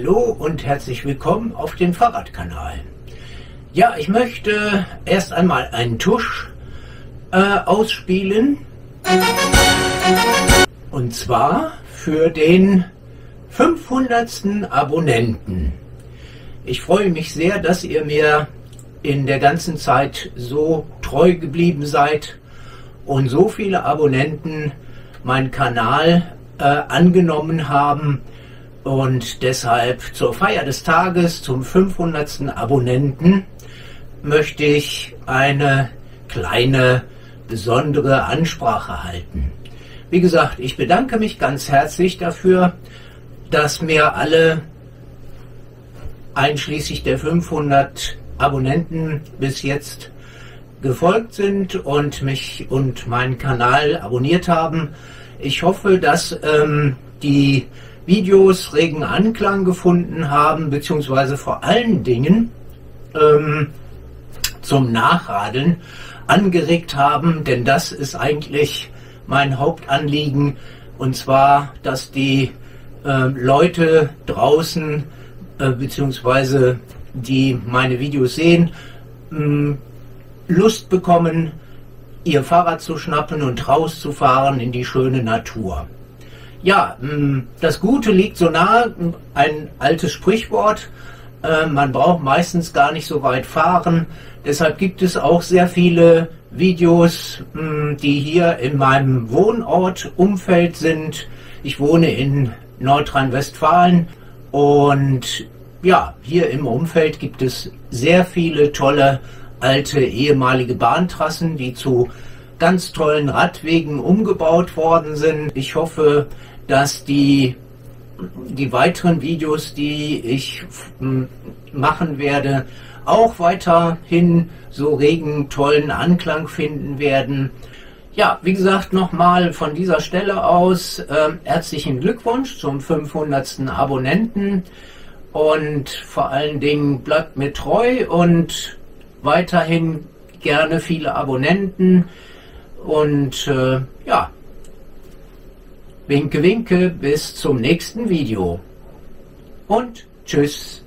Hallo und herzlich willkommen auf dem Fahrradkanal. Ja, ich möchte erst einmal einen Tusch ausspielen. Und zwar für den 500. Abonnenten. Ich freue mich sehr, dass ihr mir in der ganzen Zeit so treu geblieben seid und so viele Abonnenten meinen Kanal angenommen haben. Und deshalb zur Feier des Tages, zum 500. Abonnenten, möchte ich eine kleine, besondere Ansprache halten. Wie gesagt, ich bedanke mich ganz herzlich dafür, dass mir alle, einschließlich der 500 Abonnenten, bis jetzt gefolgt sind und mich und meinen Kanal abonniert haben. Ich hoffe, dass die Videos regen Anklang gefunden haben, beziehungsweise vor allen Dingen zum Nachradeln angeregt haben, denn das ist eigentlich mein Hauptanliegen, und zwar, dass die Leute draußen, beziehungsweise die meine Videos sehen, Lust bekommen, ihr Fahrrad zu schnappen und rauszufahren in die schöne Natur. Ja, das Gute liegt so nahe, ein altes Sprichwort, man braucht meistens gar nicht so weit fahren, deshalb gibt es auch sehr viele Videos, die hier in meinem Wohnort, Umfeld sind. Ich wohne in Nordrhein-Westfalen und ja, hier im Umfeld gibt es sehr viele tolle alte ehemalige Bahntrassen, die zu ganz tollen Radwegen umgebaut worden sind. Ich hoffe, dass die weiteren Videos, die ich machen werde, auch weiterhin so regen, tollen Anklang finden werden. Ja, wie gesagt, nochmal von dieser Stelle aus herzlichen Glückwunsch zum 500. Abonnenten und vor allen Dingen bleibt mir treu und weiterhin gerne viele Abonnenten und ja, winke, winke, bis zum nächsten Video und tschüss.